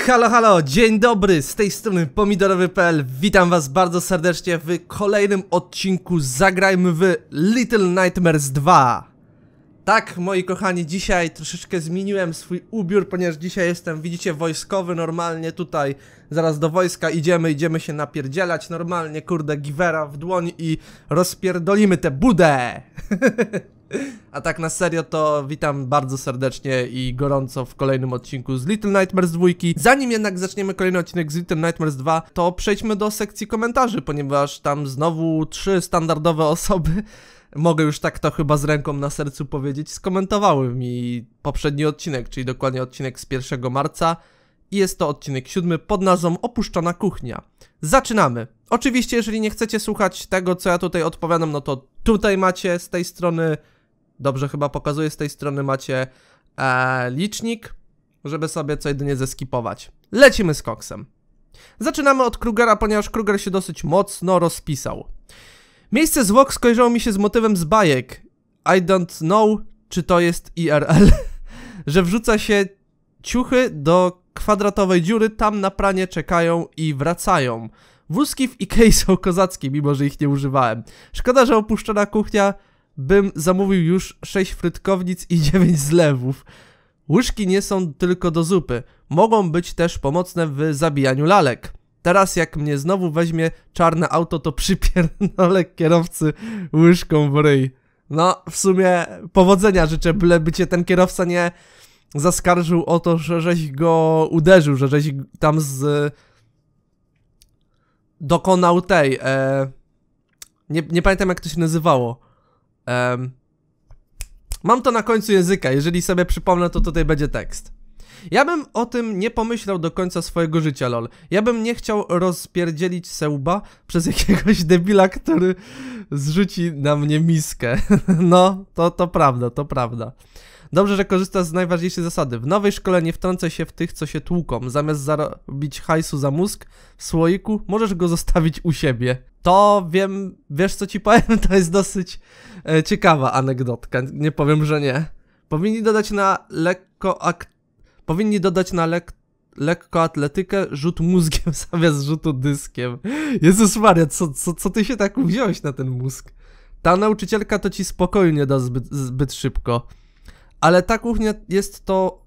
Halo, halo, dzień dobry, z tej strony pomidorowy.pl. Witam was bardzo serdecznie w kolejnym odcinku Zagrajmy w Little Nightmares 2. Tak, moi kochani, dzisiaj troszeczkę zmieniłem swój ubiór, ponieważ dzisiaj jestem, widzicie, wojskowy, normalnie tutaj, zaraz do wojska idziemy się napierdzielać, normalnie, kurde, givera w dłoń i rozpierdolimy tę budę. A tak na serio to witam bardzo serdecznie i gorąco w kolejnym odcinku z Little Nightmares 2. Zanim jednak zaczniemy kolejny odcinek z Little Nightmares 2, to przejdźmy do sekcji komentarzy, ponieważ tam znowu 3 standardowe osoby, mogę już tak to chyba z ręką na sercu powiedzieć, skomentowały mi poprzedni odcinek, czyli dokładnie odcinek z 1 marca. I jest to odcinek 7 pod nazwą Opuszczona kuchnia. Zaczynamy! Oczywiście, jeżeli nie chcecie słuchać tego, co ja tutaj odpowiadam, no to tutaj macie z tej strony, dobrze chyba pokazuję, z tej strony macie licznik, żeby sobie co jedynie zeskipować. Lecimy z koksem. Zaczynamy od Krugera, ponieważ Kruger się dosyć mocno rozpisał. Miejsce zwłok skojarzyło mi się z motywem z bajek. I don't know, czy to jest IRL, że wrzuca się ciuchy do kwadratowej dziury, tam na pranie czekają i wracają. Wózki w Ikei są kozackie, mimo że ich nie używałem. Szkoda, że opuszczona kuchnia, bym zamówił już 6 frytkownic i 9 zlewów. Łyżki nie są tylko do zupy, mogą być też pomocne w zabijaniu lalek. Teraz jak mnie znowu weźmie czarne auto, to przypierdolę kierowcy łyżką w ryj. No, w sumie powodzenia życzę, byleby cię ten kierowca nie zaskarżył o to, że żeś go uderzył, że żeś tam dokonał tej, nie pamiętam jak to się nazywało. Mam to na końcu języka, jeżeli sobie przypomnę, to tutaj będzie tekst. Ja bym o tym nie pomyślał do końca swojego życia, lol. Ja bym nie chciał rozpierdzielić se łba przez jakiegoś debila, który zrzuci na mnie miskę. No, to prawda, to prawda. Dobrze, że korzystasz z najważniejszej zasady. W nowej szkole nie wtrącaj się w tych, co się tłuką. Zamiast zarobić hajsu za mózg w słoiku, możesz go zostawić u siebie. To wiem, wiesz co ci powiem? To jest dosyć ciekawa anegdotka. Nie powiem, że nie. Powinni dodać na lekkoatletykę rzut mózgiem zamiast rzutu dyskiem. Jezus Maria, co ty się tak wziąłeś na ten mózg? Ta nauczycielka to ci spokoju nie da zbyt szybko. Ale ta kuchnia jest to...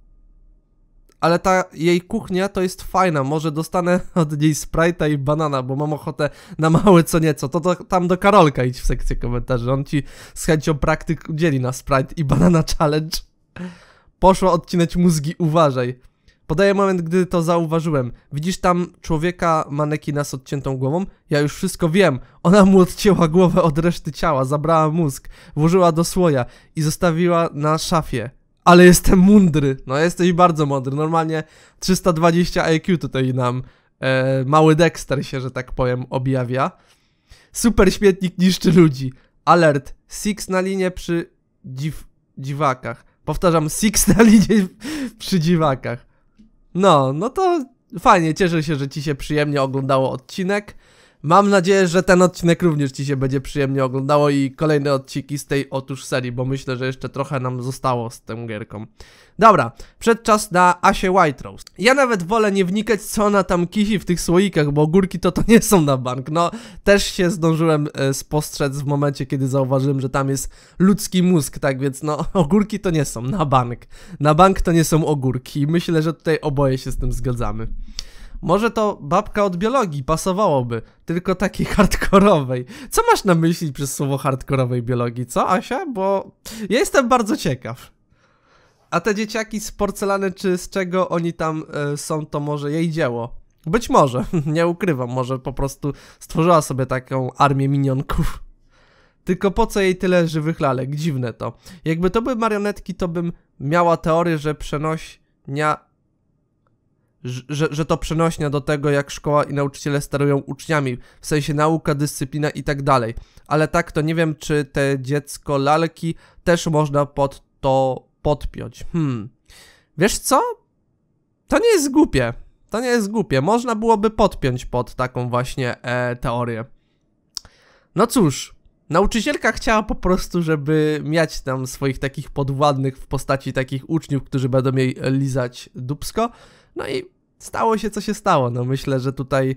Ale ta jej kuchnia to jest fajna. Może dostanę od niej Sprite'a i banana, bo mam ochotę na małe co nieco. To tam do Karolka idź w sekcję komentarzy. On ci z chęcią praktyk udzieli na Sprite i banana challenge. Poszła odcinać mózgi, uważaj. Podaję moment, gdy to zauważyłem. Widzisz tam człowieka, manekina z odciętą głową? Ja już wszystko wiem. Ona mu odcięła głowę od reszty ciała, zabrała mózg, włożyła do słoja i zostawiła na szafie. Ale jestem mądry. No jesteś bardzo mądry. Normalnie 320 IQ tutaj nam mały Dexter się, że tak powiem, objawia. Super śmietnik niszczy ludzi. Alert. Six na linię przy dziwakach. Powtarzam, Six na linię przy dziwakach. No to fajnie, cieszę się, że ci się przyjemnie oglądało odcinek. Mam nadzieję, że ten odcinek również ci się będzie przyjemnie oglądało i kolejne odcinki z tej otóż serii, bo myślę, że jeszcze trochę nam zostało z tą gierką. Dobra, przed czas na Asię White Rose. Ja nawet wolę nie wnikać, co ona tam kisi w tych słoikach, bo ogórki to nie są na bank. No, też się zdążyłem spostrzec w momencie, kiedy zauważyłem, że tam jest ludzki mózg, tak więc no, ogórki to nie są na bank. Na bank to nie są ogórki i myślę, że tutaj oboje się z tym zgadzamy. Może to babka od biologii, pasowałoby, tylko takiej hardkorowej. Co masz na myśli przez słowo hardkorowej biologii, co Asia? Bo ja jestem bardzo ciekaw. A te dzieciaki z porcelany, czy z czego oni tam są, to może jej dzieło. Być może, nie ukrywam, może po prostu stworzyła sobie taką armię minionków. Tylko po co jej tyle żywych lalek? Dziwne to. Jakby to były marionetki, to bym miała teorię, że że to przenośnia do tego, jak szkoła i nauczyciele sterują uczniami, w sensie nauka, dyscyplina i tak dalej. Ale tak to nie wiem, czy te dziecko lalki też można pod to podpiąć. Wiesz co? To nie jest głupie. To nie jest głupie. Można byłoby podpiąć pod taką właśnie teorię. No cóż, nauczycielka chciała po prostu, żeby mieć tam swoich takich podwładnych w postaci takich uczniów, którzy będą jej lizać dupsko. No i stało się co się stało, no myślę, że tutaj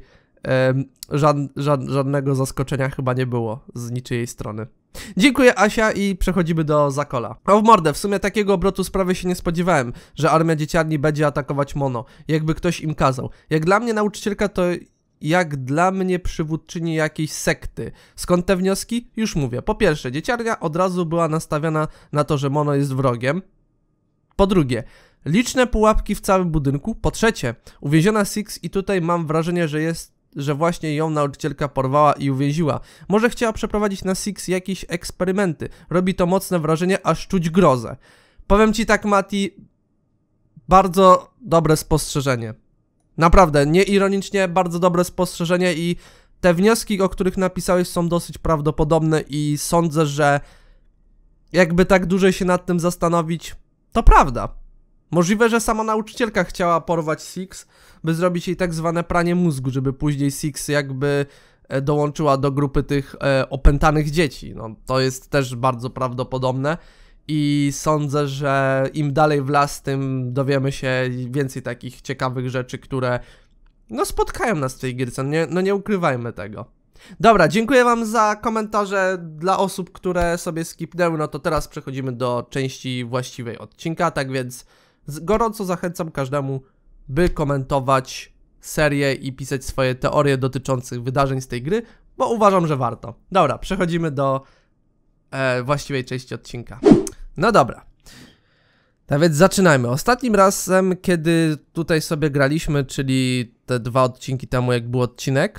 żadnego zaskoczenia chyba nie było z niczyjej strony. Dziękuję, Asia, i przechodzimy do Zakola. O w mordę, w sumie takiego obrotu sprawy się nie spodziewałem, że armia dzieciarni będzie atakować Mono, jakby ktoś im kazał. Jak dla mnie nauczycielka to jak dla mnie przywódczyni jakiejś sekty. Skąd te wnioski? Już mówię. Po pierwsze, dzieciarnia od razu była nastawiona na to, że Mono jest wrogiem. Po drugie, liczne pułapki w całym budynku. Po trzecie, uwięziona Six i tutaj mam wrażenie, że właśnie ją nauczycielka porwała i uwięziła. Może chciała przeprowadzić na Six jakieś eksperymenty. Robi to mocne wrażenie, aż czuć grozę. Powiem ci tak, Mati, bardzo dobre spostrzeżenie. Naprawdę, nieironicznie, bardzo dobre spostrzeżenie i te wnioski, o których napisałeś, są dosyć prawdopodobne i sądzę, że jakby tak dłużej się nad tym zastanowić, to prawda. Możliwe, że sama nauczycielka chciała porwać Six, by zrobić jej tak zwane pranie mózgu, żeby później Six jakby dołączyła do grupy tych opętanych dzieci. No, to jest też bardzo prawdopodobne i sądzę, że im dalej w las, tym dowiemy się więcej takich ciekawych rzeczy, które no spotkają nas w tej gierce, nie ukrywajmy tego. Dobra, dziękuję wam za komentarze. Dla osób, które sobie skipnęły, no to teraz przechodzimy do części właściwej odcinka, tak więc gorąco zachęcam każdemu, by komentować serię i pisać swoje teorie dotyczących wydarzeń z tej gry, bo uważam, że warto. Dobra, przechodzimy do właściwej części odcinka. No dobra. Tak więc zaczynajmy. Ostatnim razem, kiedy tutaj sobie graliśmy, czyli te 2 odcinki temu, jak był odcinek,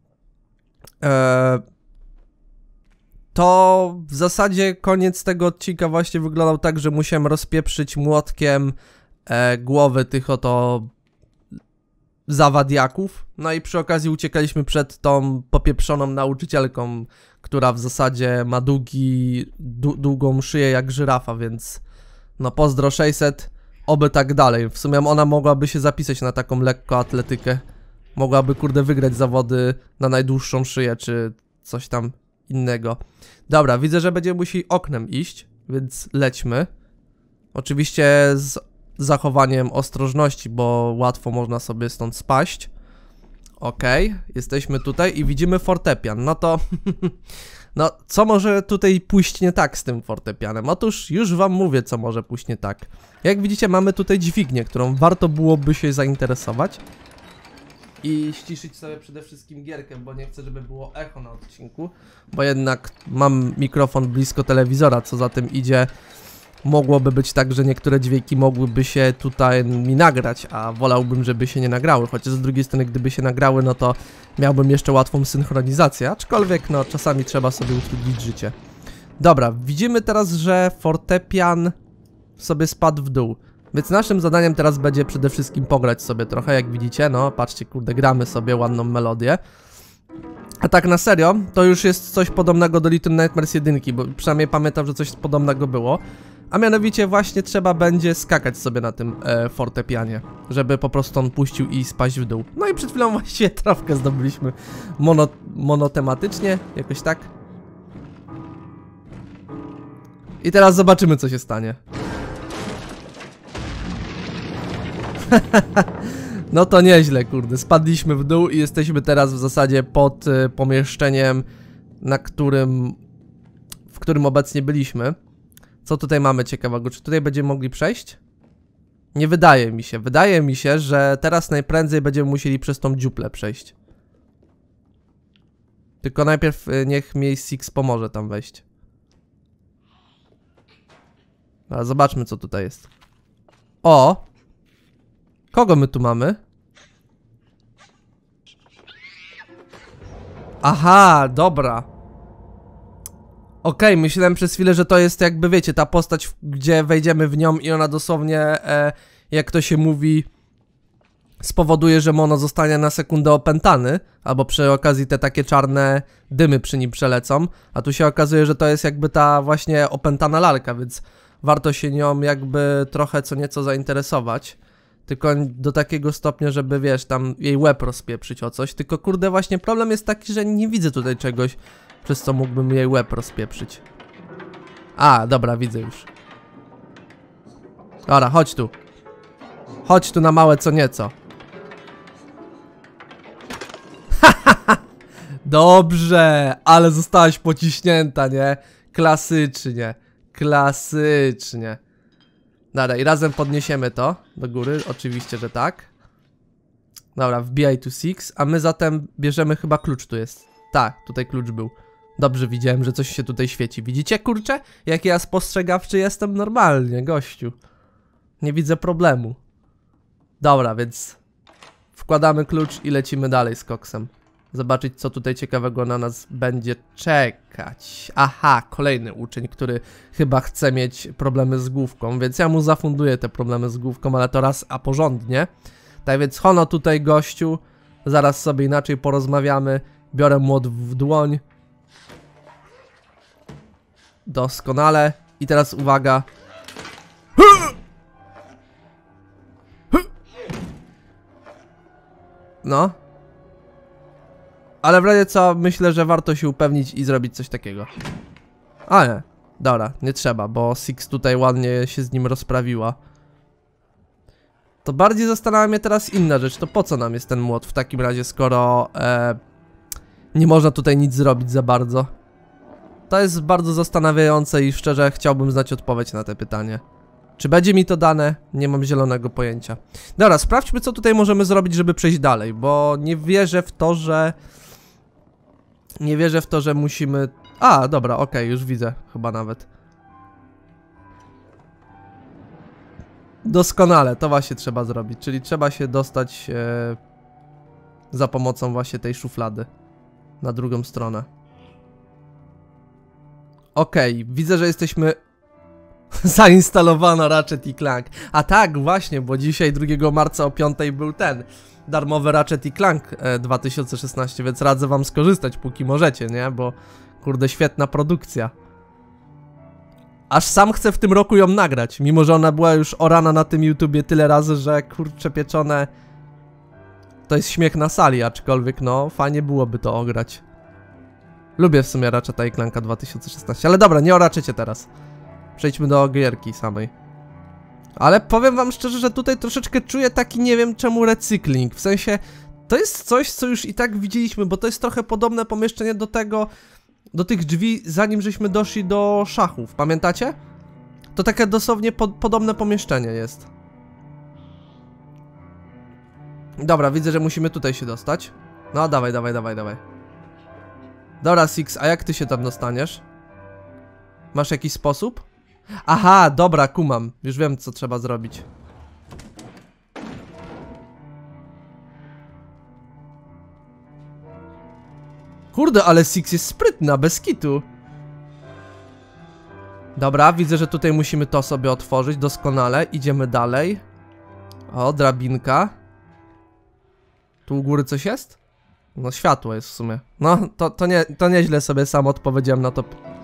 to w zasadzie koniec tego odcinka właśnie wyglądał tak, że musiałem rozpieprzyć młotkiem głowy tych oto zawadiaków. No i przy okazji uciekaliśmy przed tą popieprzoną nauczycielką, która w zasadzie ma długą szyję jak żyrafa, więc no pozdro 600, oby tak dalej. W sumie ona mogłaby się zapisać na taką lekkoatletykę. Mogłaby, kurde, wygrać zawody na najdłuższą szyję, czy coś tam innego. Dobra, widzę, że będziemy musieli oknem iść, więc lećmy. Oczywiście z zachowaniem ostrożności, bo łatwo można sobie stąd spaść. Okej, jesteśmy tutaj i widzimy fortepian. No to... no, co może tutaj pójść nie tak z tym fortepianem? Otóż już wam mówię, co może pójść nie tak. Jak widzicie, mamy tutaj dźwignię, którą warto byłoby się zainteresować. I ściszyć sobie przede wszystkim gierkę, bo nie chcę, żeby było echo na odcinku. Bo jednak mam mikrofon blisko telewizora, co za tym idzie. Mogłoby być tak, że niektóre dźwięki mogłyby się tutaj mi nagrać, a wolałbym, żeby się nie nagrały. Chociaż z drugiej strony, gdyby się nagrały, no to miałbym jeszcze łatwą synchronizację. Aczkolwiek, no, czasami trzeba sobie utrudnić życie. Dobra, widzimy teraz, że fortepian sobie spadł w dół. Więc naszym zadaniem teraz będzie przede wszystkim pograć sobie trochę, jak widzicie, no, patrzcie, kurde, gramy sobie ładną melodię. A tak na serio, to już jest coś podobnego do Little Nightmares 1, bo przynajmniej pamiętam, że coś podobnego było. A mianowicie właśnie trzeba będzie skakać sobie na tym fortepianie, żeby po prostu on puścił i spaść w dół. No i przed chwilą właściwie trawkę zdobyliśmy monotematycznie, jakoś tak. I teraz zobaczymy, co się stanie. No to nieźle, kurde, spadliśmy w dół i jesteśmy teraz w zasadzie pod pomieszczeniem, w którym obecnie byliśmy. Co tutaj mamy ciekawego? Czy tutaj będziemy mogli przejść? Nie wydaje mi się. Wydaje mi się, że teraz najprędzej będziemy musieli przez tą dziuplę przejść. Tylko najpierw niech mi Six pomoże tam wejść. Ale zobaczmy, co tutaj jest. O! Kogo my tu mamy? Aha, dobra. Okej, myślałem przez chwilę, że to jest jakby, wiecie, ta postać, gdzie wejdziemy w nią i ona dosłownie, jak to się mówi, spowoduje, że Mono zostanie na sekundę opętany, albo przy okazji te takie czarne dymy przy nim przelecą, a tu się okazuje, że to jest jakby ta właśnie opętana lalka, więc warto się nią jakby trochę co nieco zainteresować. Tylko do takiego stopnia, żeby, wiesz, tam jej łeb rozpieprzyć o coś. Tylko, kurde, właśnie problem jest taki, że nie widzę tutaj czegoś, przez co mógłbym jej łeb rozpieprzyć. A, dobra, widzę już. Dobra, chodź tu. Chodź tu na małe co nieco. Dobrze, ale zostałaś pociśnięta, nie? Klasycznie. Klasycznie. Dobra, i razem podniesiemy to do góry, oczywiście, że tak. Dobra, wbijaj tu Six, a my zatem bierzemy chyba klucz tu jest. Tak, tutaj klucz był. Dobrze widziałem, że coś się tutaj świeci. Widzicie, kurczę? Jak ja spostrzegawczy jestem normalnie, gościu. Nie widzę problemu. Dobra, więc wkładamy klucz i lecimy dalej z koksem. Zobaczyć, co tutaj ciekawego na nas będzie czekać. Aha, kolejny uczeń, który chyba chce mieć problemy z główką, więc ja mu zafunduję te problemy z główką, ale to raz, a porządnie. Tak więc hono tutaj, gościu. Zaraz sobie inaczej porozmawiamy. Biorę młot w dłoń. Doskonale. I teraz uwaga. No. Ale w razie co, myślę, że warto się upewnić i zrobić coś takiego. A nie. Dobra, nie trzeba, bo Six tutaj ładnie się z nim rozprawiła. To bardziej zastanawia mnie teraz inna rzecz. To po co nam jest ten młot w takim razie, skoro nie można tutaj nic zrobić za bardzo? To jest bardzo zastanawiające i szczerze chciałbym znać odpowiedź na te pytanie. Czy będzie mi to dane? Nie mam zielonego pojęcia. Dobra, sprawdźmy, co tutaj możemy zrobić, żeby przejść dalej, bo nie wierzę w to, że... Nie wierzę w to, że musimy... A, dobra, okej, już widzę chyba nawet. Doskonale, to właśnie trzeba zrobić, czyli trzeba się dostać za pomocą właśnie tej szuflady na drugą stronę. Okej, widzę, że jesteśmy... Zainstalowana Ratchet i Clank. A tak, właśnie, bo dzisiaj 2 marca o 5 był ten darmowy Ratchet i Clank 2016, więc radzę wam skorzystać, póki możecie, nie? Bo kurde, świetna produkcja. Aż sam chcę w tym roku ją nagrać, mimo że ona była już orana na tym YouTubie tyle razy, że kurcze pieczone to jest śmiech na sali, aczkolwiek no, fajnie byłoby to ograć. Lubię w sumie Ratcheta i Clanka 2016, ale dobra, nie o Ratchetie teraz. Przejdźmy do gierki samej. Ale powiem wam szczerze, że tutaj troszeczkę czuję taki, nie wiem czemu, recykling. W sensie, to jest coś, co już i tak widzieliśmy, bo to jest trochę podobne pomieszczenie do tego, do tych drzwi, zanim żeśmy doszli do szachów. Pamiętacie? To takie dosłownie podobne pomieszczenie jest. Dobra, widzę, że musimy tutaj się dostać. No, dawaj, dawaj, dawaj, dawaj. Dobra, Six, a jak ty się tam dostaniesz? Masz jakiś sposób? Aha, dobra, kumam. Już wiem, co trzeba zrobić. Kurde, ale Six jest sprytna, bez kitu. Dobra, widzę, że tutaj musimy to sobie otworzyć, doskonale. Idziemy dalej. O, drabinka. Tu u góry coś jest? No, światło jest w sumie. No, to nieźle sobie sam odpowiedziałem na to.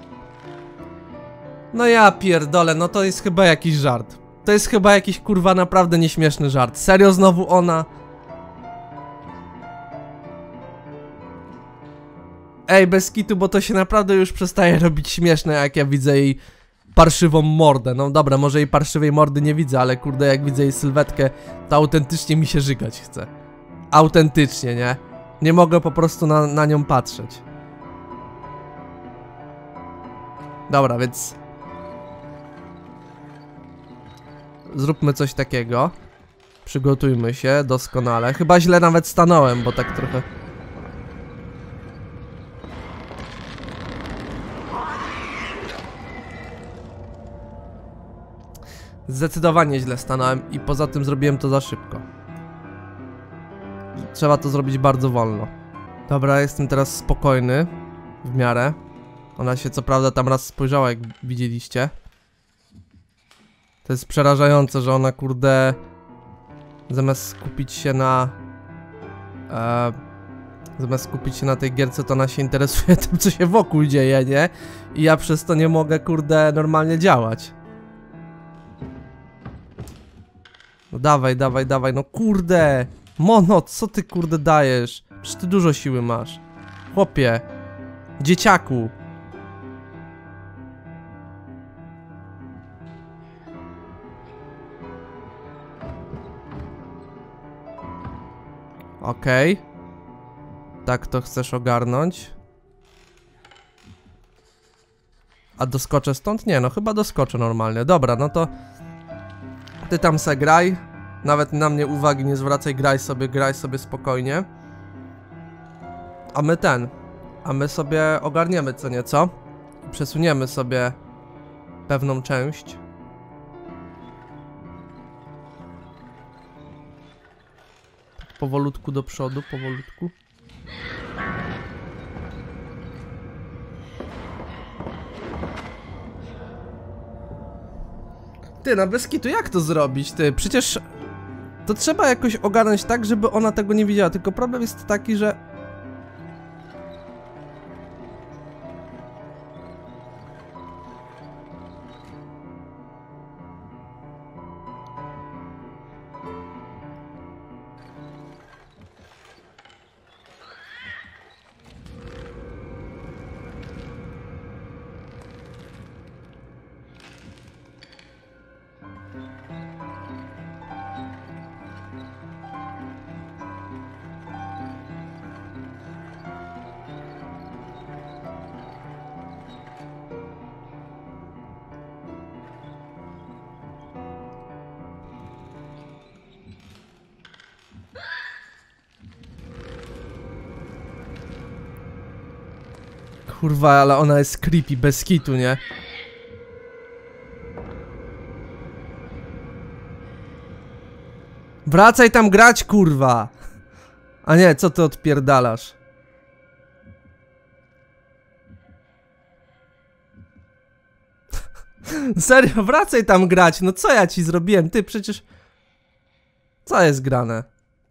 No ja pierdolę, no to jest chyba jakiś żart. To jest chyba jakiś kurwa naprawdę nieśmieszny żart. Serio znowu ona? Ej, bez kitu, bo to się naprawdę już przestaje robić śmieszne, jak ja widzę jej parszywą mordę. No dobra, może jej parszywej mordy nie widzę, ale kurde, jak widzę jej sylwetkę, to autentycznie mi się żygać chce. Autentycznie, nie? Nie mogę po prostu na nią patrzeć. Dobra, więc... Zróbmy coś takiego. Przygotujmy się, doskonale. Chyba źle nawet stanąłem, bo tak trochę... Zdecydowanie źle stanąłem i poza tym zrobiłem to za szybko. Trzeba to zrobić bardzo wolno. Dobra, jestem teraz spokojny. W miarę. Ona się co prawda tam raz spojrzała, jak widzieliście. To jest przerażające, że ona kurde... Zamiast skupić się na... Zamiast skupić się na tej gierce, to ona się interesuje tym, co się wokół dzieje, nie? I ja przez to nie mogę kurde normalnie działać. No dawaj, dawaj, dawaj, no kurde! Mono, co ty kurde dajesz? Przecież ty dużo siły masz. Chłopie. Dzieciaku. Okej. Tak to chcesz ogarnąć. A doskoczę stąd? Nie, no chyba doskoczę normalnie. Dobra, no to ty tam se graj. Nawet na mnie uwagi nie zwracaj, graj sobie spokojnie. A my sobie ogarniemy co nieco. Przesuniemy sobie pewną część. Tak powolutku do przodu, powolutku. Ty, no bez kitu, jak to zrobić, ty? Przecież to trzeba jakoś ogarnąć tak, żeby ona tego nie widziała. Tylko problem jest taki, że... Kurwa, ale ona jest creepy, bez kitu, nie? Wracaj tam grać, kurwa! A nie, co ty odpierdalasz? Serio, wracaj tam grać, no co ja ci zrobiłem? Ty przecież... Co jest grane?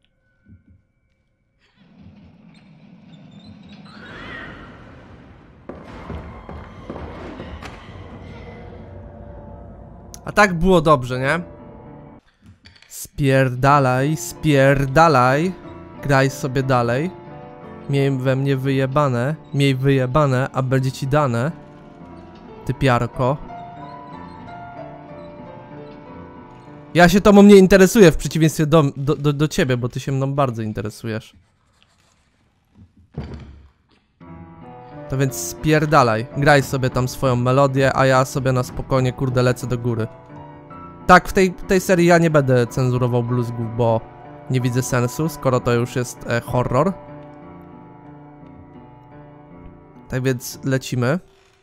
A tak było dobrze, nie? Spierdalaj, spierdalaj. Graj sobie dalej. Miej we mnie wyjebane. Miej wyjebane, a będzie ci dane. Ty piarko. Ja się tobą nie interesuję w przeciwieństwie do ciebie, bo ty się mną bardzo interesujesz. To więc spierdalaj. Graj sobie tam swoją melodię, a ja sobie na spokojnie, kurde, lecę do góry. Tak, w tej serii ja nie będę cenzurował bluzgów, bo nie widzę sensu, skoro to już jest horror. Tak więc lecimy.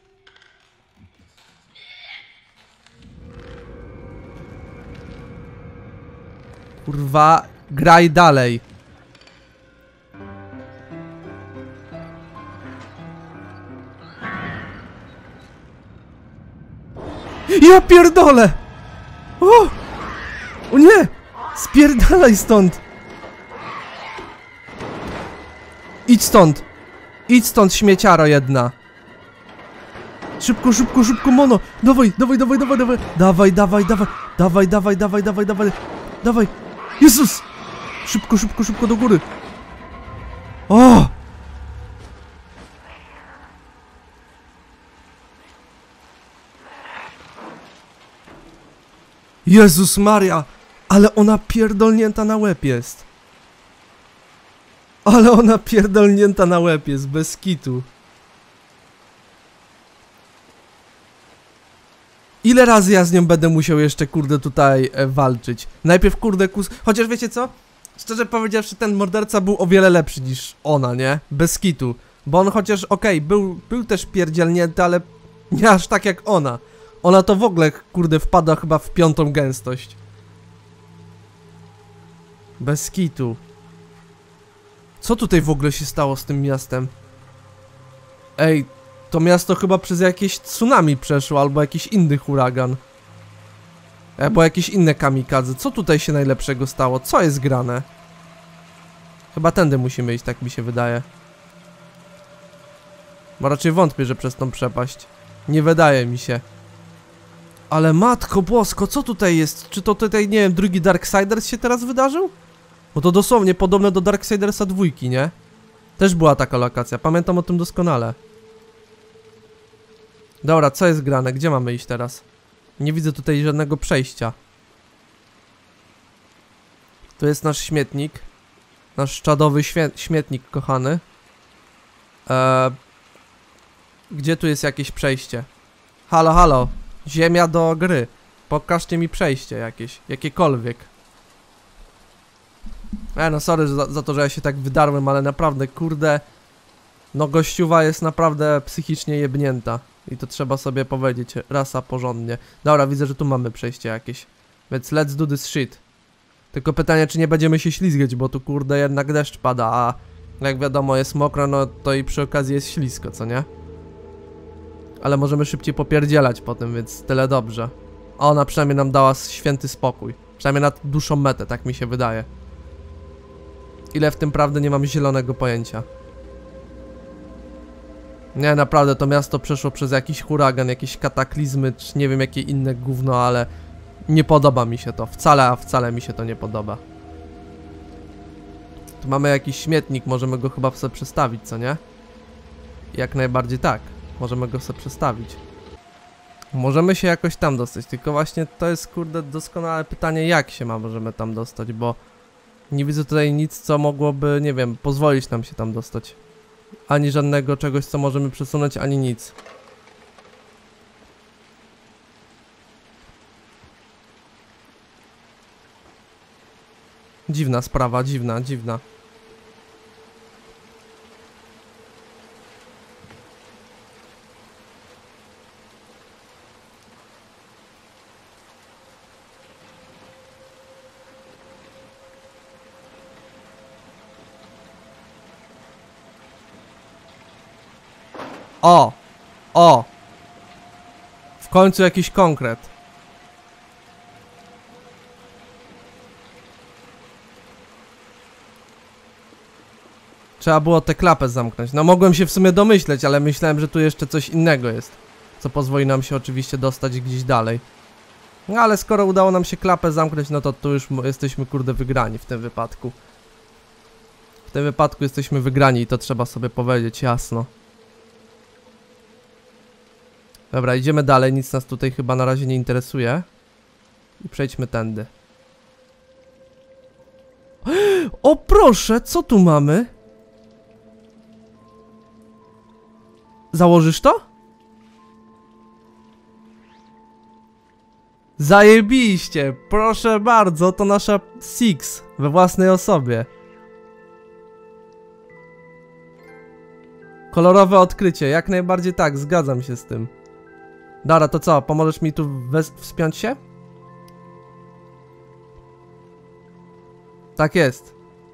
Kurwa, graj dalej. Ja pierdolę! O nie! Spierdalaj stąd! Idź stąd! Idź stąd, śmieciaro jedna! Szybko, szybko, szybko, mono! Dawaj, dawaj, dawaj, dawaj, dawaj! Dawaj, dawaj, dawaj! Dawaj, dawaj, dawaj, dawaj, dawaj! Dawaj! Jezus! Szybko, szybko, szybko do góry! O! Jezus Maria! Ale ona pierdolnięta na łeb jest. Ale ona pierdolnięta na łeb jest, bez kitu. Ile razy ja z nią będę musiał jeszcze, kurde, tutaj walczyć? Najpierw, kurde, chociaż wiecie co? Szczerze powiedziawszy, ten morderca był o wiele lepszy niż ona, nie? Bez kitu. Bo on chociaż, okej, był też pierdzielnięty, ale nie aż tak jak ona. Ona to w ogóle, kurde, wpada chyba w 5. gęstość. Bez kitu. Co tutaj w ogóle się stało z tym miastem? Ej, to miasto chyba przez jakieś tsunami przeszło, albo jakiś inny huragan. Albo jakieś inne kamikadze. Co tutaj się najlepszego stało? Co jest grane? Chyba tędy musimy iść, tak mi się wydaje. Bo raczej wątpię, że przez tą przepaść. Nie wydaje mi się. Ale matko bosko, co tutaj jest? Czy to tutaj, nie wiem, drugi Darksiders się teraz wydarzył? Bo to dosłownie podobne do Darksidersa 2, nie? Też była taka lokacja, pamiętam o tym doskonale. Dobra, co jest grane? Gdzie mamy iść teraz? Nie widzę tutaj żadnego przejścia. Tu jest nasz śmietnik. Nasz czadowy śmietnik, kochany. Gdzie tu jest jakieś przejście? Halo, halo. Ziemia do gry. Pokażcie mi przejście jakieś. Jakiekolwiek. No sorry za to, że ja się tak wydarłem, ale naprawdę, kurde. No gościuwa jest naprawdę psychicznie jebnięta. I to trzeba sobie powiedzieć raz a porządnie. Dobra, widzę, że tu mamy przejście jakieś. Więc let's do this shit. Tylko pytanie, czy nie będziemy się ślizgać, bo tu kurde jednak deszcz pada, a jak wiadomo jest mokro, no to i przy okazji jest ślisko, co nie? Ale możemy szybciej popierdzielać po tym, więc tyle dobrze. Ona przynajmniej nam dała święty spokój. Przynajmniej na dłuższą metę, tak mi się wydaje. Ile w tym prawdy, nie mam zielonego pojęcia. Nie, naprawdę, to miasto przeszło przez jakiś huragan, jakieś kataklizmy, czy nie wiem jakie inne gówno, ale nie podoba mi się to. Wcale mi się to nie podoba. Tu mamy jakiś śmietnik, możemy go chyba sobie przestawić, co nie? Jak najbardziej tak. Możemy go sobie przestawić. Możemy się jakoś tam dostać, tylko właśnie to jest kurde doskonałe pytanie, jak się możemy tam dostać, bo nie widzę tutaj nic, co mogłoby, nie wiem, pozwolić nam się tam dostać. Ani żadnego czegoś, co możemy przesunąć, ani nic. Dziwna sprawa, dziwna. O! W końcu jakiś konkret. Trzeba było tę klapę zamknąć. No mogłem się w sumie domyśleć, ale myślałem, że tu jeszcze coś innego jest. Co pozwoli nam się oczywiście dostać gdzieś dalej. No ale skoro udało nam się klapę zamknąć, no to tu już jesteśmy kurde wygrani w tym wypadku. W tym wypadku jesteśmy wygrani i to trzeba sobie powiedzieć jasno. Dobra, idziemy dalej, nic nas tutaj chyba na razie nie interesuje. I przejdźmy tędy. O proszę, co tu mamy? Założysz to? Zajebiście, proszę bardzo, to nasza Six we własnej osobie. Kolorowe odkrycie, jak najbardziej tak, zgadzam się z tym. Dara, to co, pomożesz mi tu wspiąć się? Tak jest.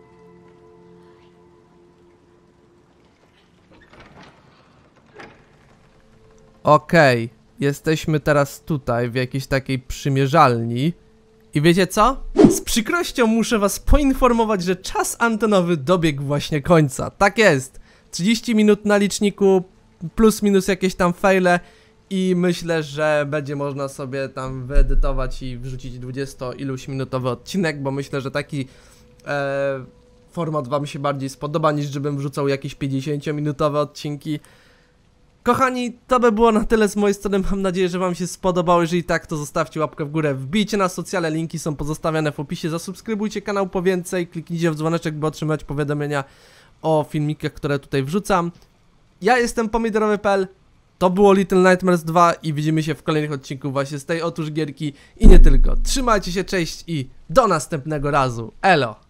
Okej, jesteśmy teraz tutaj w jakiejś takiej przymierzalni. I wiecie co? Z przykrością muszę was poinformować, że czas antenowy dobiegł właśnie końca. Tak jest. 30 minut na liczniku, plus minus jakieś tam faile. I myślę, że będzie można sobie tam wyedytować i wrzucić 20-iluś minutowy odcinek, bo myślę, że taki format wam się bardziej spodoba, niż żebym wrzucał jakieś 50-minutowe odcinki. Kochani, to by było na tyle z mojej strony, mam nadzieję, że wam się spodobało. Jeżeli tak, to zostawcie łapkę w górę, wbijcie na socjale, linki są pozostawiane w opisie, zasubskrybujcie kanał po więcej, kliknijcie w dzwoneczek, by otrzymać powiadomienia o filmikach, które tutaj wrzucam. Ja jestem pomidorowy.pl. To było Little Nightmares 2 i widzimy się w kolejnych odcinku właśnie z tej otóż gierki i nie tylko. Trzymajcie się, cześć i do następnego razu. Elo!